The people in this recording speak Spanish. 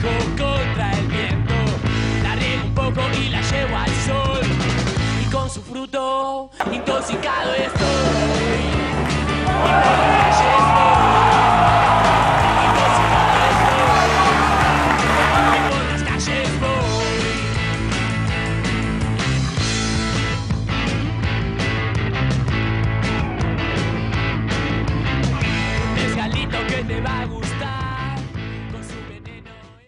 dejo contra el viento, la riego un poco y la llevo al sol, y con su fruto intoxicado estoy.